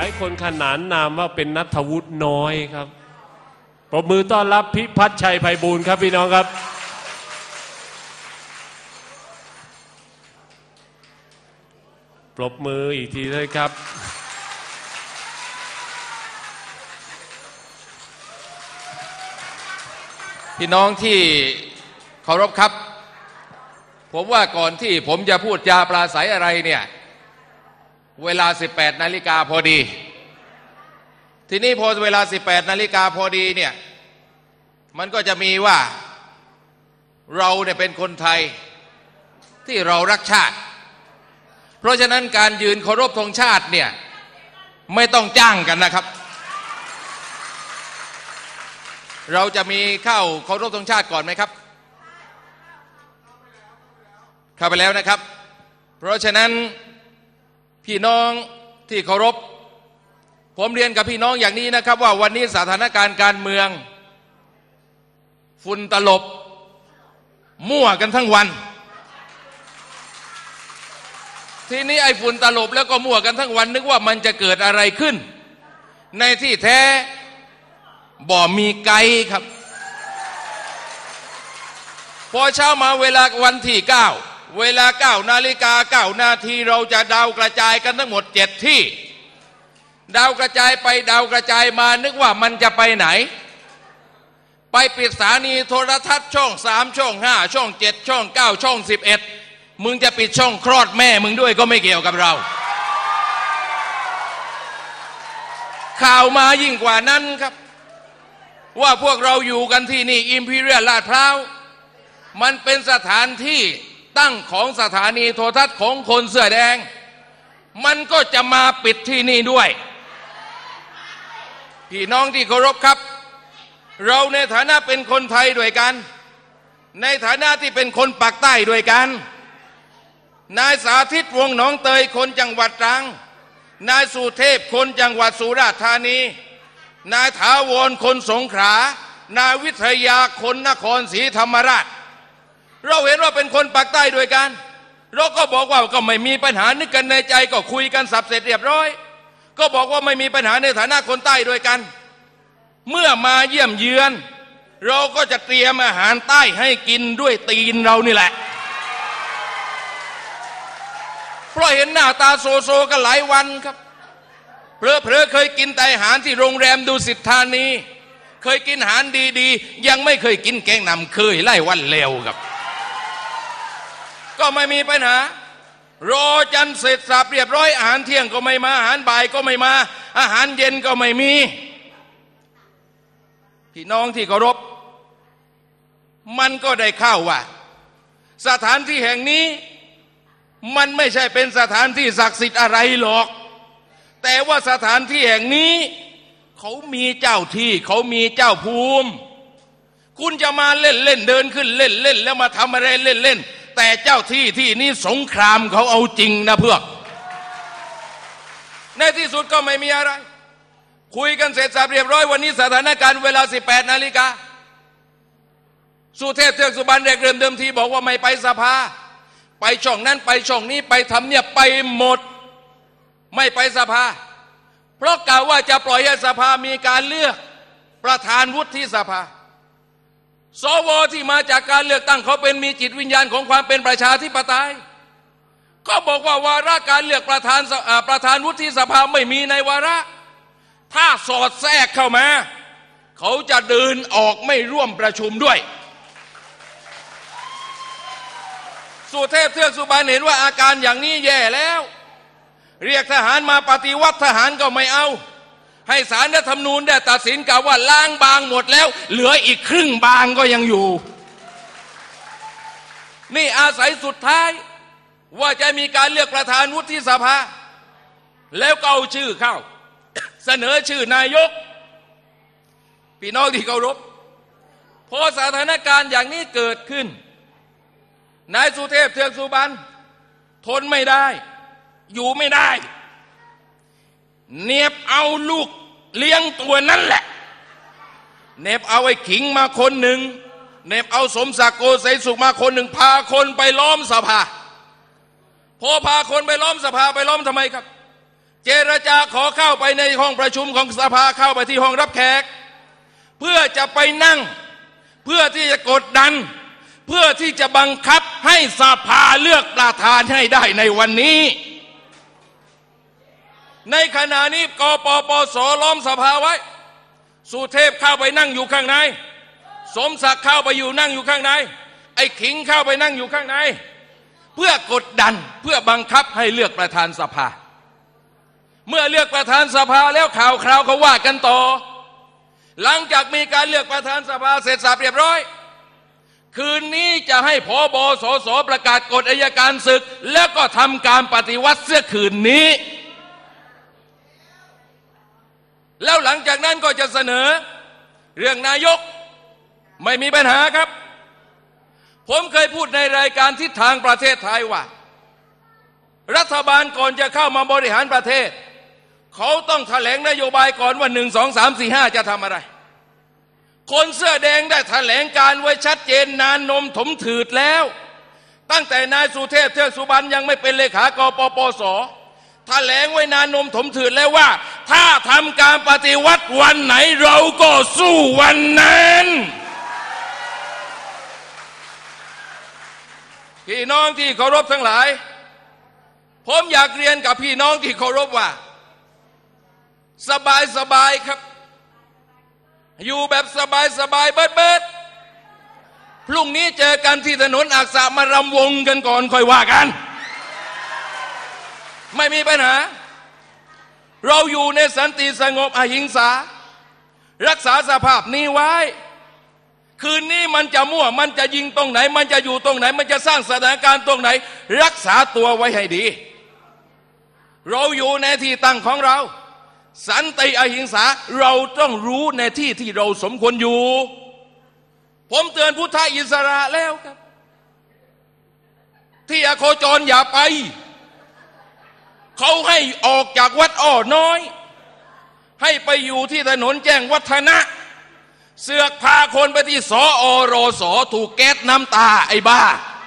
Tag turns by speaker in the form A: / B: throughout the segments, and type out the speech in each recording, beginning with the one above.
A: ายคนขนานนามว่าเป็นณัฐวุฒิน้อยครับปรบมือต้อนรับพิพัฒน์ชัยไพบูลย์ครับพี่น้องครับปรบมืออีกทีเลยครับ
B: พี่น้องที่เคารพครับผมว่าก่อนที่ผมจะพูดจาปราศัยอะไรเนี่ยเวลา 18 นาฬิกาพอดีทีนี้พอเวลา 18 นาฬิกาพอดีเนี่ยมันก็จะมีว่าเราเนี่ยเป็นคนไทยที่เรารักชาติเพราะฉะนั้นการยืนเคารพธงชาติเนี่ยไม่ต้องจ้างกันนะครับเราจะมีเข้าเคารพธงชาติก่อนไหมครับเข้าไปแล้วนะครับเพราะฉะนั้นพี่น้องที่เคารพผมเรียนกับพี่น้องอย่างนี้นะครับว่าวันนี้สถานการณ์การเมืองฝุ่นตลบมั่วกันทั้งวันทีนี้ไอ้ฝุ่นตลบแล้วก็มั่วกันทั้งวันนึกว่ามันจะเกิดอะไรขึ้นในที่แท้บ่มีไกด์ครับพอเช้ามาเวลาวันที่9เวลา9 นาฬิกา 9 นาทีเราจะดาวกระจายกันทั้งหมด7ที่ดาวกระจายไปดาวกระจายมานึกว่ามันจะไปไหนไปปิดสถานีโทรทัศน์ช่อง3ช่อง5ช่อง7ช่อง9ช่อง11มึงจะปิดช่องคลอดแม่มึงด้วยก็ไม่เกี่ยวกับเราข่าวมายิ่งกว่านั้นครับว่าพวกเราอยู่กันที่นี่อิมพีเรียลลาดพร้าวมันเป็นสถานที่ตั้งของสถานีโทรทัศน์ของคนเสื้อแดงมันก็จะมาปิดที่นี่ด้วยพี่น้องที่เคารพครับเราในฐานะเป็นคนไทยด้วยกันในฐานะที่เป็นคนปากใต้ด้วยกันนายสาธิตวงศ์หนองเตยคนจังหวัดตรังนายสุเทพคนจังหวัดสุราษฎร์ธานีนายถาวรคนสงขลานายวิทยาคนนครศรีธรรมราชเราเห็นว่าเป็นคนปากใต้ด้วยกันเราก็บอกว่าก็ไม่มีปัญหานึกกันในใจก็คุยกันสับเสร็จเรียบร้อยก็บอกว่าไม่มีปัญหาในฐานะคนใต้ด้วยกันเมื่อมาเยี่ยมเยือนเราก็จะเตรียมอาหารใต้ให้กินด้วยตีนเรานี่แหละเพราะเห็นหน้าตาโซโซกันหลายวันครับเพลอเคยกินแต่อาหารที่โรงแรมดุสิตธานีเคยกินอาหารดีๆยังไม่เคยกินแกงนำเคยไล่วันเลวครับก็ไม่มีปัญหารอจนเสร็จสับเรียบร้อยอาหารเที่ยงก็ไม่มาอาหารบ่ายก็ไม่มาอาหารเย็นก็ไม่มีพี่น้องที่เคารพมันก็ได้เข้าว่าสถานที่แห่งนี้มันไม่ใช่เป็นสถานที่ศักดิ์สิทธิ์อะไรหรอกแต่ว่าสถานที่แห่งนี้เขามีเจ้าที่เขามีเจ้าภูมิคุณจะมาเล่นเดินขึ้นเล่นแล้วมาทำอะไรเล่นแต่เจ้าที่ที่นี่สงครามเขาเอาจริงนะเพื่อนในที่สุดก็ไม่มีอะไรคุยกันเสร็จสับเรียบร้อยวันนี้สถานการณ์เวลา 18 นาฬิกาสุเทพเทือกสุบรรณเดิมทีบอกว่าไม่ไปสภาไปช่องนั้นไปช่องนี้ไปทำเนี่ยไปหมดไม่ไปสภาเพราะกล่าวว่าจะปล่อยให้สภามีการเลือกประธานวุฒิสภาสวที่มาจากการเลือกตั้งเขาเป็นมีจิตวิญญาณของความเป็นประชาธิปไตยก็บอกว่าวาระการเลือกประธานวุฒิสภาไม่มีในวาระถ้าสอดแทรกเข้ามาเขาจะเดินออกไม่ร่วมประชุมด้วยสุเทพเทือกสุบรรณเห็นว่าอาการอย่างนี้แย่แล้วเรียกทหารมาปฏิวัติทหารก็ไม่เอาให้ศาลรัฐธรรมนูญได้ตัดสินกล่าวว่าล้างบางหมดแล้วเหลืออีกครึ่งบางก็ยังอยู่นี่อาศัยสุดท้ายว่าจะมีการเลือกประธานวุฒิสภาแล้วก็เอาชื่อเข้า เสนอชื่อนายกพี่น้องที่เคารพพอสถานการณ์อย่างนี้เกิดขึ้นนายสุเทพเทือกสุบรรณทนไม่ได้อยู่ไม่ได้เนียบเอาลูกเลี้ยงตัวนั่นแหละเนียบเอาไอ้ขิงมาคนหนึ่งเนียบเอาสมศักดิ์โกษยสุขมาคนหนึ่งพาคนไปล้อมสภาพอพาคนไปล้อมสภาไปล้อมทำไมครับเจรจาขอเข้าไปในห้องประชุมของสภาเข้าไปที่ห้องรับแขกเพื่อจะไปนั่งเพื่อที่จะกดดันเพื่อที่จะบังคับให้สภาเลือกประธานให้ได้ในวันนี้ในขณะนี้กปปสล้อมสภาไว้สุเทพเข้าไปนั่งอยู่ข้างในสมศักดิ์เข้าไปอยู่นั่งอยู่ข้างในไอ้ขิงเข้าไปนั่งอยู่ข้างในเพื่อกดดันเพื่อบังคับให้เลือกประธานสภาเมื่อเลือกประธานสภาแล้วข่าวคราวเขาว่ากันต่อหลังจากมีการเลือกประธานสภาเสร็จสับเรียบร้อยคืนนี้จะให้ผบ.สส.ประกาศกฎอัยการศึกแล้วก็ทำการปฏิวัติเสียคืนนี้แล้วหลังจากนั้นก็จะเสนอเรื่องนายกไม่มีปัญหาครับผมเคยพูดในรายการทิศทางประเทศไทยว่ารัฐบาลก่อนจะเข้ามาบริหารประเทศเขาต้องแถลงนโยบายก่อนว่า1 2 3 4 5จะทำอะไรคนเสื้อแดงได้แถลงการไว้ชัดเจนนานนมถมถืดแล้วตั้งแต่นายสุเทพเทือกสุบรรณยังไม่เป็นเลขากปปสแถลงไว้นานนมถมถืดแล้วว่าถ้าทำการปฏิวัติวันไหนเราก็สู้วันนั้นพี่น้องที่เคารพทั้งหลายผมอยากเรียนกับพี่น้องที่เคารพว่าสบายครับอยู่แบบสบายเบิดพรุ่งนี้เจอกันที่ถนนอักษะมารำวงกันก่อนค่อยว่ากันไม่มีปัญหาเราอยู่ในสันติสงบอหิงสารักษาสภาพนี้ไว้คืนนี้มันจะมั่วมันจะยิงตรงไหนมันจะอยู่ตรงไหนมันจะสร้างสถานการณ์ตรงไหนรักษาตัวไว้ให้ดีเราอยู่ในที่ตั้งของเราสันติอหิงสาเราต้องรู้ในที่ที่เราสมควรอยู่ผมเตือนพุทธอิสระแล้วครับที่อโคจรอย่าไปเขาให้ออกจากวัดอ้อน้อยให้ไปอยู่ที่ถนนแจ้งวัฒนะเสือกพาคนไปที่สอรสถูกแก๊สน้ำตาไอ้บ้า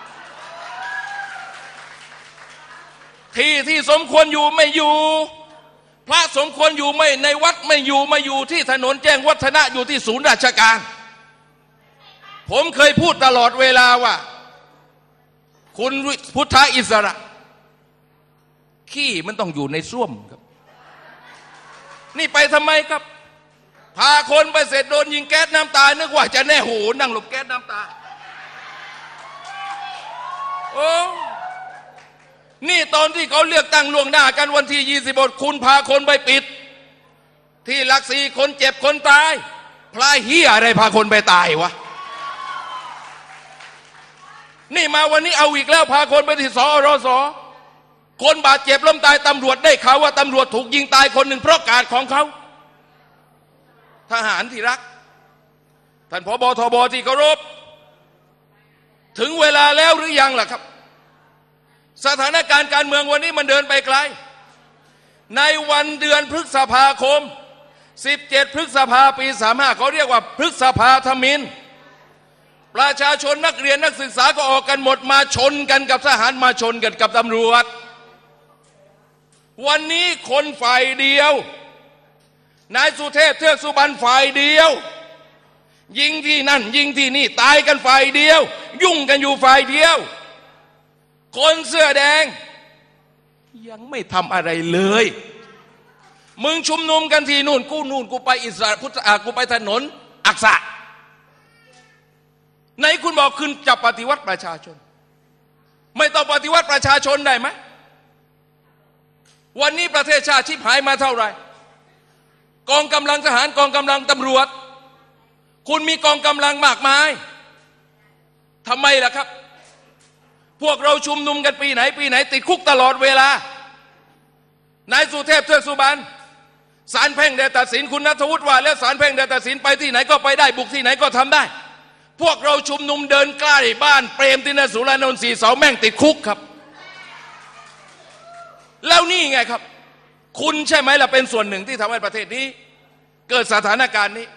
B: ที่สมควรอยู่ไม่อยู่พระสมควรอยู่ไม่ในวัดไม่อยู่มาอยู่ที่ถนนแจ้งวัฒนะอยู่ที่ศูนย์ราชการผมเคยพูดตลอดเวลาว่าคุณพุทธอิสระขี้มันต้องอยู่ในส้วมครับนี่ไปทำไมครับพาคนไปเสร็จโดนยิงแก๊สน้ำตานึกว่าจะแน่โหนั่งหลบแก๊สน้ำตาโอ้นี่ตอนที่เขาเลือกตั้งล่วงหน้ากันวันที่26คุณพาคนไปปิดที่หลักสี่คนเจ็บคนตายพลายเหี้ยอะไรพาคนไปตายวะนี่มาวันนี้เอาอีกแล้วพาคนไปที่สอรสคนบาดเจ็บล้มตายตำรวจได้ข่าวว่าตำรวจถูกยิงตายคนหนึ่งเพราะกาดของเขาทหารที่รักท่านผบ.ทบ.ที่เคารพถึงเวลาแล้วหรือยังล่ะครับสถานการณ์การเมืองวันนี้มันเดินไปไกลในวันเดือนพฤษภาคม17พฤษภาปี35เขาเรียกว่าพฤษภาธมิฬประชาชนนักเรียนนักศึกษาก็ออกกันหมดมาชนกันกับทหารมาชนกันกับตำรวจวันนี้คนฝ่ายเดียวนายสุเทพเทือกสุบรรณฝ่ายเดียวยิงที่นั่นยิงที่นี่ตายกันฝ่ายเดียวยุ่งกันอยู่ฝ่ายเดียวคนเสื้อแดงยังไม่ทำอะไรเลยมึงชุมนุมกันที่นู่นกูไปอิสระพุทธกูไปถนนอักษะไหนคุณบอกคุณจะปฏิวัติประชาชนไม่ต้องปฏิวัติประชาชนได้ไหมวันนี้ประเทศชาติชิบหายมาเท่าไหร่กองกำลังทหารกองกำลังตำรวจคุณมีกองกำลังมากมายทำไมล่ะครับพวกเราชุมนุมกันปีไหนติดคุกตลอดเวลานายสุเทพเทือกสุบรรณศาลแพ่งได้ตัดสินคุณณัฐวุฒิว่าแล้วศาลแพ่งได้ตัดสินไปที่ไหนก็ไปได้บุกที่ไหนก็ทำได้พวกเราชุมนุมเดินใกล้บ้านเปรมตินสุรานนท์4 เสาแม่งติดคุกครับแล้วนี่ไงครับคุณใช่ไหมล่ะเป็นส่วนหนึ่งที่ทำให้ประเทศนี้เกิดสถานการณ์นี้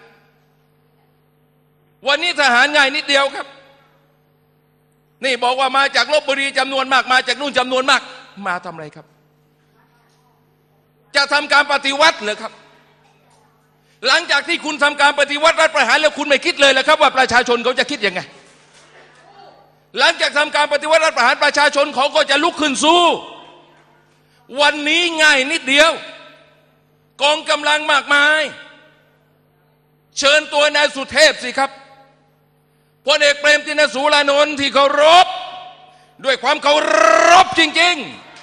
B: วันนี้ทหารง่ายนิดเดียวครับนี่บอกว่ามาจากลพบุรีจำนวนมากมาจากนู่นจำนวนมากมาทำอะไรครับจะทำการปฏิวัติเหรอครับ หลังจากที่คุณทำการปฏิวัติรัฐประหารแล้วคุณไม่คิดเลยเหรอครับว่าประชาชนเขาจะคิดยังไงหลังจากทำการปฏิวัติรัฐประหารประชาชนเขาก็จะลุกขึ้นสู้วันนี้ง่ายนิดเดียวกองกำลังมากมายเชิญตัวนายสุเทพสิครับพลเอกเปรมติณสูรานนท์ที่เคารพด้วยความเคารพจริง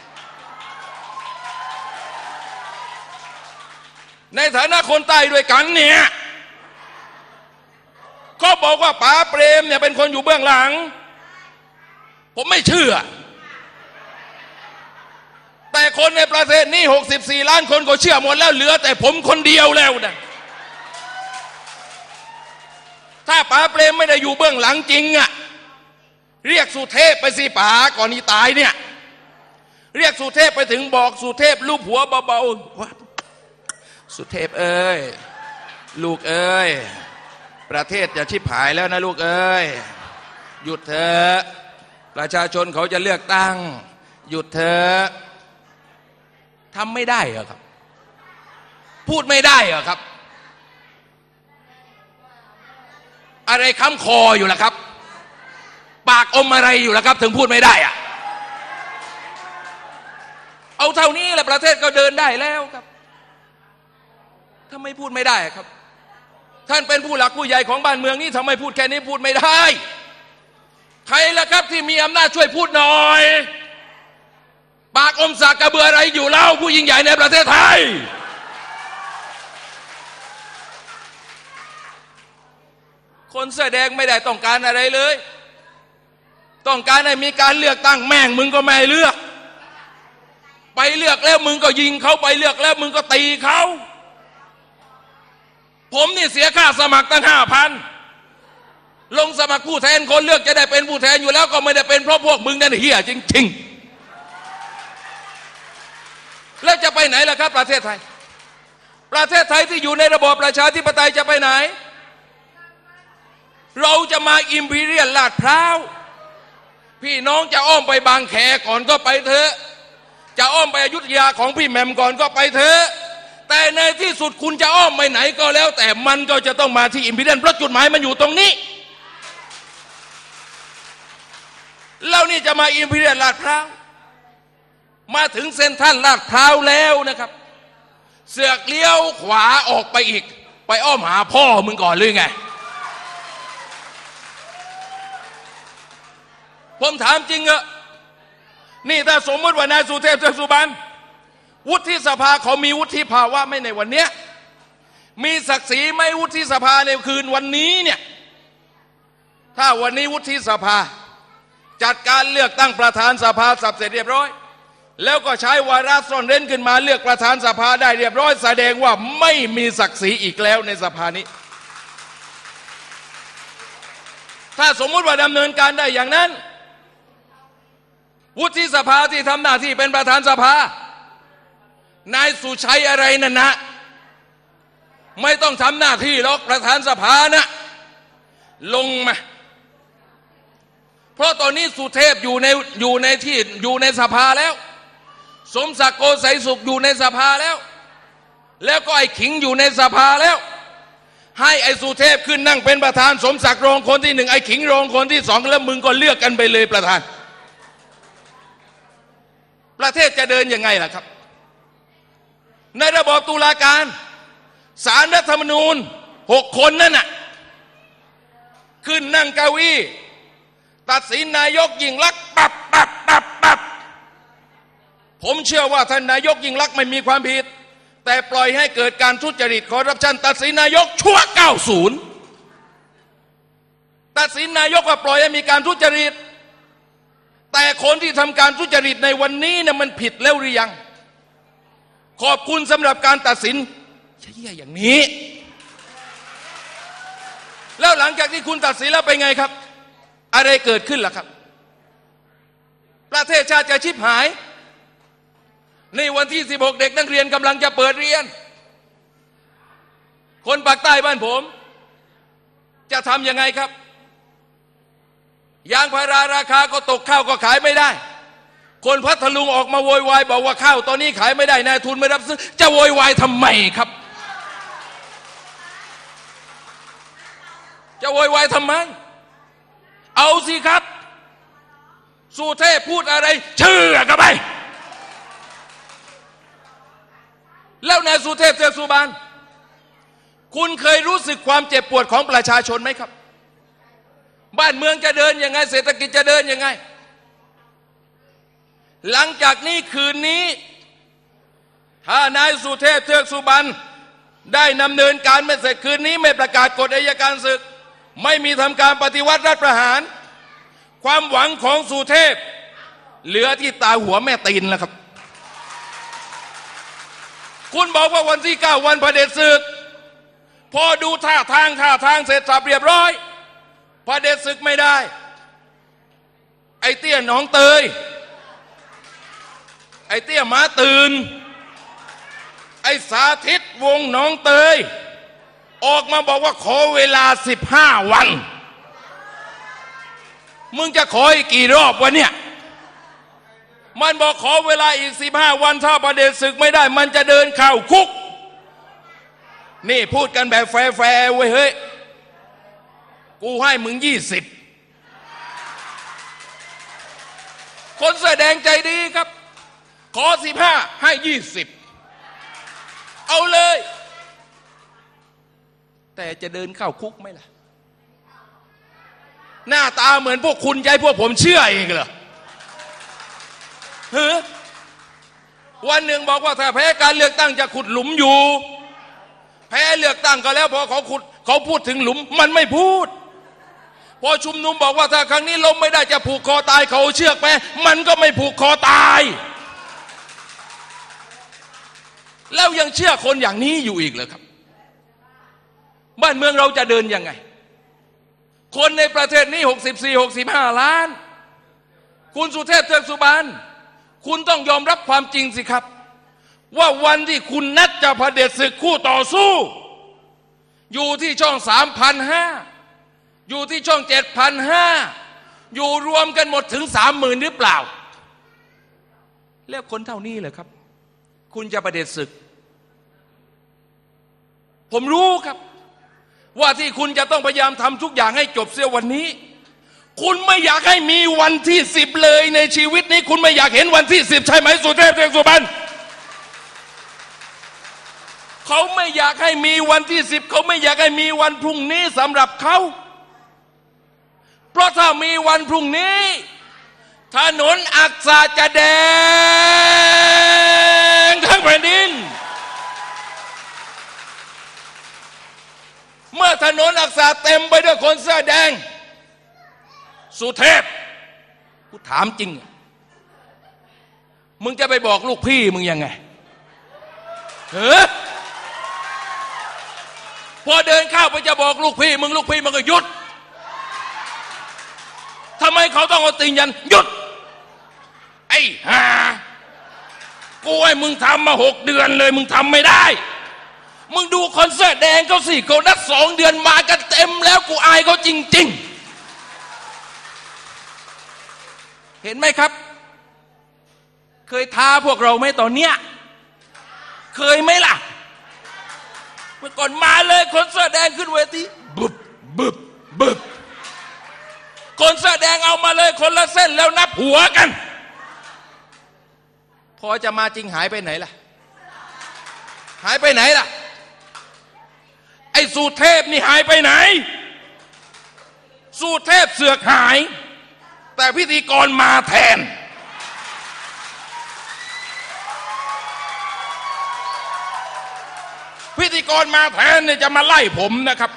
B: ๆในฐานะคนใต้ด้วยกันเนี่ยก็บอกว่าป๋าเปรมเนี่ยเป็นคนอยู่เบื้องหลังผมไม่เชื่อแต่คนในประเทศนี้64 ล้านคนก็เชื่อหมดแล้วเหลือแต่ผมคนเดียวแล้วนะถ้าป๋าเปรมไม่ได้อยู่เบื้องหลังจริงอะเรียกสุเทพไปสิป๋าก่อนนี้ตายเนี่ยเรียกสุเทพไปถึงบอกสุเทพลูบหัวเบาๆว่าสุเทพเอ้ยลูกเอ้ยประเทศจะชิบหายแล้วนะลูกเอ้ยหยุดเถอะประชาชนเขาจะเลือกตั้งหยุดเถอะทำไม่ได้เหรอครับพูดไม่ได้เหรอครับอะไรค้ำคออยู่ล่ะครับปากอมอะไรอยู่ล่ะครับถึงพูดไม่ได้อะเอาเท่านี้แหละประเทศก็เดินได้แล้วครับทำไมพูดไม่ได้ครับท่านเป็นผู้หลักผู้ใหญ่ของบ้านเมืองนี่ทำไมพูดแค่นี้พูดไม่ได้ใครล่ะครับที่มีอำนาจช่วยพูดหน่อยปากอมสากกระเบืออะไรอยู่เล่าผู้ยิ่งใหญ่ในประเทศไทยคนเสื้อแดงไม่ได้ต้องการอะไรเลยต้องการให้มีการเลือกตั้งแม่งมึงก็ไม่เลือกไปเลือกแล้วมึงก็ยิงเขาไปเลือกแล้วมึงก็ตีเขาผมนี่เสียค่าสมัครตั้ง5,000ลงสมัครผู้แทนคนเลือกจะได้เป็นผู้แทนอยู่แล้วก็ไม่ได้เป็นเพราะพวกมึงนั่นเหี้ยจริงๆแล้วจะไปไหนล่ะครับประเทศไทยประเทศไทยที่อยู่ในระบอบประชาธิปไตยจะไปไหนเราจะมาอิมพีเรียลลาดพร้าวพี่น้องจะอ้อมไปบางแคก่อนก็ไปเถอะจะอ้อมไปอยุธยาของพี่แหม่มก่อนก็ไปเถอะแต่ในที่สุดคุณจะอ้อมไปไหนก็แล้วแต่มันก็จะต้องมาที่อิมพีเรียลเพราะจุดหมายมันอยู่ตรงนี้แล้วนี่จะมาอิมพีเรียลลาดพร้าวมาถึงเซ็นทรัลลาดพร้าวแล้วนะครับเสือกเลี้ยวขวาออกไปอีกไปอ้อมหาพ่อมึงก่อนหรือไงผมถามจริงอะนี่ถ้าสมมติว่านายสุเทพเทือกสุบรรณวุฒิสภาเขามีวุฒิภาวะไม่ในวันเนี้ยมีศักดิ์ศรีไม่วุฒิสภาในคืนวันนี้เนี่ยถ้าวันนี้วุฒิสภาจัดการเลือกตั้งประธานสภาสับเสร็จเรียบร้อยแล้วก็ใช้วาระซ่อนเร้นขึ้นมาเลือกประธานสภาได้เรียบร้อยแสดงว่าไม่มีศักดิ์ศรีอีกแล้วในสภานี้ถ้าสมมุติว่าดำเนินการได้อย่างนั้นวุฒิสภาที่ทำหน้าที่เป็นประธานสภานายสุชัยอะไรนั่นนะไม่ต้องทำหน้าที่หรอกประธานสภานะลงมาเพราะตอนนี้สุเทพอยู่ในสภาแล้วสมศักดิ์โกไสยสุขอยู่ในสภาแล้วก็ไอ้ขิงอยู่ในสภาแล้วให้ไอ้สุเทพขึ้นนั่งเป็นประธานสมศักดิ์รองคนที่1ไอ้ขิงรองคนที่2แล้วมึงก็เลือกกันไปเลยประธานประเทศจะเดินยังไงล่ะครับในระบอบตุลาการศาลรัฐธรรมนูญ6 คนนั่นน่ะขึ้นนั่งเก้าอี้ตัดสินนายกยิ่งลักษณ์ปับผมเชื่อว่าท่านนายกยิ่งลักษณ์ไม่มีความผิดแต่ปล่อยให้เกิดการทุจริตคอร์รัปชันตัดสินนายกชั่ว90ตัดสินนายกว่าปล่อยให้มีการทุจริตแต่คนที่ทำการทุจริตในวันนี้เนี่ยมันผิดแล้วหรือยังขอบคุณสำหรับการตัดสินเหี้ยอย่างนี้แล้วหลังจากที่คุณตัดสินแล้วไปไงครับอะไรเกิดขึ้นล่ะครับประเทศชาติจะชิบหายในวันที่16เด็กนักเรียนกำลังจะเปิดเรียนคนภาคใต้บ้านผมจะทำยังไงครับยางพาราราคาก็ตกข้าวก็ขายไม่ได้คนพัทลุงออกมาโวยวายบอกว่าข้าวตอนนี้ขายไม่ได้นายทุนไม่รับซื้อจะโวยวายทำไมครับจะโวยวายทำไมเอาสิครับสุเทพพูดอะไรเชื่อกันไปแล้วนายสุเทพเทือกสุบานคุณเคยรู้สึกความเจ็บปวดของประชาชนไหมครับบ้านเมืองจะเดินยังไงเศรษฐกิจจะเดินยังไงหลังจากนี้คืนนี้ถ้านายสุเทพเทือกสุบรรณได้ดำเนินการไม่เสร็จคืนนี้ไม่ประกาศกฎอัยการศึกไม่มีทำการปฏิวัติรัฐประหารความหวังของสุเทพเหลือที่ตาหัวแม่ตีนแล้วครับคุณบอกว่าวันที่9วันเผด็จศึกพอดูท่าทางเสร็จสับเรียบร้อยเผด็จศึกไม่ได้ไอ้เตี้ยหนองเตยไอ้เตี้ยหมาตื่นไอ้สาธิตวงหนองเตยออกมาบอกว่าขอเวลา15 วันมึงจะขออีกกี่รอบวะเนี่ยมันบอกขอเวลาอีก15 วันถ้าประเด็นศึกไม่ได้มันจะเดินเข้าคุกนี่พูดกันแบบแฟร์เว้ยเฮ้ยกูให้มึง20คนแสดงใจดีครับขอ15ให้20เอาเลยแต่จะเดินเข้าคุกไหมล่ะหน้าตาเหมือนพวกคุณใจพวกผมเชื่อเองเหรอวันหนึ่งบอกว่าถ้าแพ้การเลือกตั้งจะขุดหลุมอยู่แพ้เลือกตั้งก็แล้วพอเขาพูดถึงหลุมมันไม่พูดพอชุมนุมบอกว่าถ้าครั้งนี้ล้มไม่ได้จะผูกคอตายเขาเชือกไปมันก็ไม่ผูกคอตายแล้วยังเชื่อคนอย่างนี้อยู่อีกเหรอครับบ้านเมืองเราจะเดินยังไงคนในประเทศนี้64-65 ล้านคุณสุเทพเทือกสุบรรณคุณต้องยอมรับความจริงสิครับว่าวันที่คุณนัดจะเผด็จศึกคู่ต่อสู้อยู่ที่ช่อง 3,500 อยู่ที่ช่อง 7,500 อยู่รวมกันหมดถึง 30,000 หรือเปล่าแล้วคนเท่านี้เหรอครับคุณจะเผด็จศึกผมรู้ครับว่าที่คุณจะต้องพยายามทำทุกอย่างให้จบเสียวันนี้คุณไม่อยากให้มีวันที่10เลยในชีวิตนี้คุณไม่อยากเห็นวันที่10ใช่ไหมสุเทพเทือกสุบรรณเขาไม่อยากให้มีวันที่10เขาไม่อยากให้มีวันพรุ่งนี้สำหรับเขาเพราะถ้ามีวันพรุ่งนี้ถนนอักษาจะแดงทั้งแผ่นดินเมื่อถนนอักษาเต็มไปด้วยคนเสื้อแดงสุเทพกูถามจริงมึงจะไปบอกลูกพี่มึงยังไงพอเดินเข้าไปจะบอกลูกพี่มึงก็หยุดทำไมเขาต้องเอาตีนยันหยุดไอ้ห่ากูให้มึงทำมา6 เดือนเลยมึงทำไม่ได้มึงดูคอนเสิร์ตแดงเขาสิเขานัด2 เดือนมากันเต็มแล้วกูอายเขาจริงๆเห็นไหมครับเคยท้าพวกเราไหมตอนเนี้ยเคยไหมล่ะเมื่อก่อนมาเลยคนเสื้อแดงขึ้นเวทีบึบคนเสื้อแดงเอามาเลยคนละเส้นแล้วนับหัวกันพอจะมาจริงหายไปไหนล่ะไอ้สุเทพนี่หายไปไหนสุเทพเสือกหายแต่พิธีกรมาแทนพิธีกรมาแทนเนี่ยจะมาไล่ผมนะครับ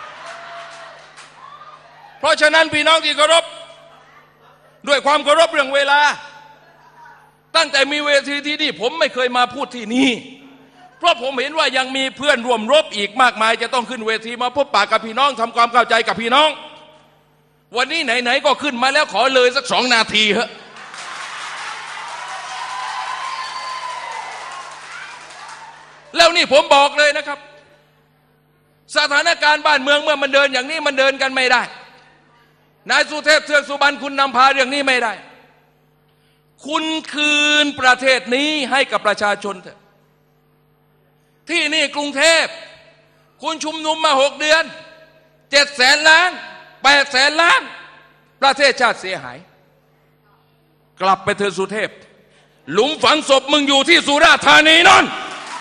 B: เพราะฉะนั้นพี่น้องที่เคารพด้วยความเคารพเรื่องเวลาตั้งแต่มีเวทีที่นี่ผมไม่เคยมาพูดที่นี่เพราะผมเห็นว่ายังมีเพื่อนร่วมรบอีกมากมายจะต้องขึ้นเวทีมาพบปะกับพี่น้องทำความเข้าใจกับพี่น้องวันนี้ไหนๆก็ขึ้นมาแล้วขอเลยสัก2 นาทีเถอะแล้วนี่ผมบอกเลยนะครับสถานการณ์บ้านเมืองเมื่อมันเดินอย่างนี้มันเดินกันไม่ได้นายสุเทพเทือกสุบรรณคุณนำพาเรื่องนี้ไม่ได้คุณคืนประเทศนี้ให้กับประชาชนเถอะที่นี่กรุงเทพคุณชุมนุมมา6 เดือน700,000 ล้าน800,000 ล้านประเทศชาติเสียหายกลับไปเถอะสุเทพหลุมฝังศพมึงอยู่ที่สุราษฎร์ธานีนั่น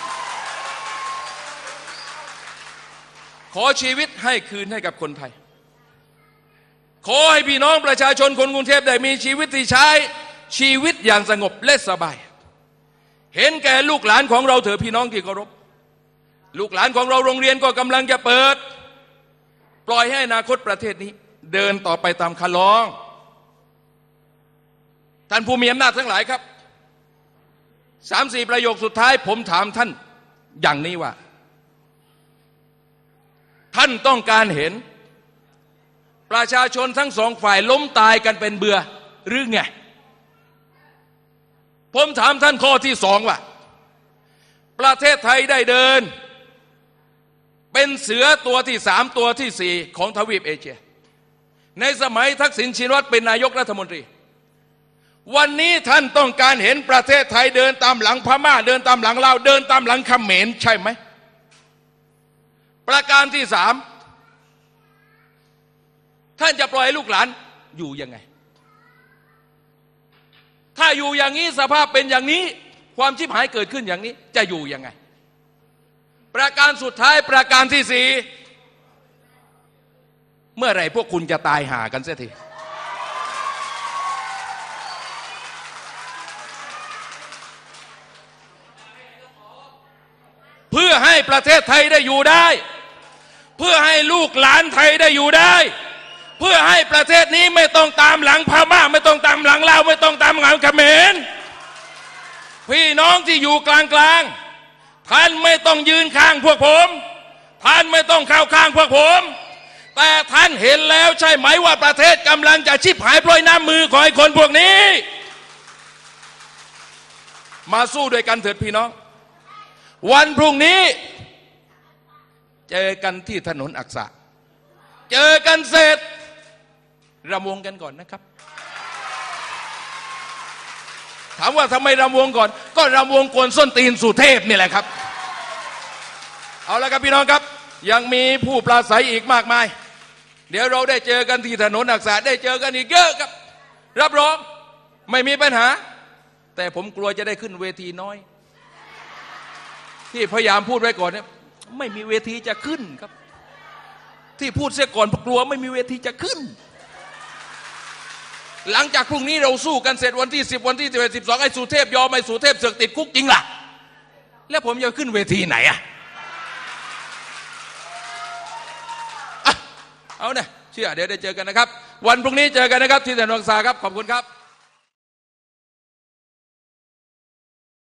B: ขอชีวิตให้คืนให้กับคนไทยขอให้พี่น้องประชาชนคนกรุงเทพได้มีชีวิตที่ใช้ชีวิตอย่างสงบและสบายเห็นแก่ลูกหลานของเราเถอะพี่น้องที่เคารพลูกหลานของเราโรงเรียนก็กำลังจะเปิดปล่อยให้อนาคตประเทศนี้เดินต่อไปตามคันลองท่านผู้มีอำนาจทั้งหลายครับ3-4 ประโยคสุดท้ายผมถามท่านอย่างนี้ว่าท่านต้องการเห็นประชาชนทั้งสองฝ่ายล้มตายกันเป็นเบื่อหรือไงผมถามท่านข้อที่2ว่าประเทศไทยได้เดินเป็นเสือตัวที่3ตัวที่4ของทวีปเอเชียในสมัยทักษิณชินวัตรเป็นนายกรัฐมนตรีวันนี้ท่านต้องการเห็นประเทศไทยเดินตามหลังพม่าเดินตามหลังลาวเดินตามหลังเขมรใช่ไหมประการที่3ท่านจะปล่อยให้ลูกหลานอยู่ยังไงถ้าอยู่อย่างนี้สภาพเป็นอย่างนี้ความชิบหายเกิดขึ้นอย่างนี้จะอยู่ยังไงประการสุดท้ายประการที่4เมื่อไหร่พวกคุณจะตายห่ากันเสียทีเพื่อให้ประเทศไทยได้อยู่ได้เพื่อให้ลูกหลานไทยได้อยู่ได้เพื่อให้ประเทศนี้ไม่ต้องตามหลังพม่าไม่ต้องตามหลังลาวไม่ต้องตามหลังเขมรพี่น้องที่อยู่กลางท่านไม่ต้องยืนข้างพวกผมท่านไม่ต้องเข้าข้างพวกผมแต่ท่านเห็นแล้วใช่ไหมว่าประเทศกำลังจะชิบหายเพราะน้ำมือของไอ้คนพวกนี้มาสู้ด้วยกันเถิดพี่น้องวันพรุ่งนี้เจอกันที่ถนนอักษะเจอกันเสร็จรำวงกันก่อนนะครับถามว่าทำไมรำวงก่อนก็รำวงกวนส้นตีนสุเทพนี่แหละครับเอาละครับพี่น้องครับยังมีผู้ปราศัยอีกมากมายเดี๋ยวเราได้เจอกันที่ถนนอักษะได้เจอกันอีกเยอะครับรับรองไม่มีปัญหาแต่ผมกลัวจะได้ขึ้นเวทีน้อยที่พยายามพูดไว้ก่อนเนี่ยไม่มีเวทีจะขึ้นครับที่พูดเสียก่อนเพราะกลัวไม่มีเวทีจะขึ้นหลังจากพรุ่งนี้เราสู้กันเสร็จวันที่10วันที่11 12ไอ้สุเทพยอมไอ้สุเทพเสือกติดคุกจริงล่ะแล้วผมจะขึ้นเวทีไหนอะเอาเนี่ยเชื่อเดี๋ยวได้เจอกันนะครับวันพรุ่งนี้เจอกันนะครับที่ถนนอักษะครับขอบคุณครับ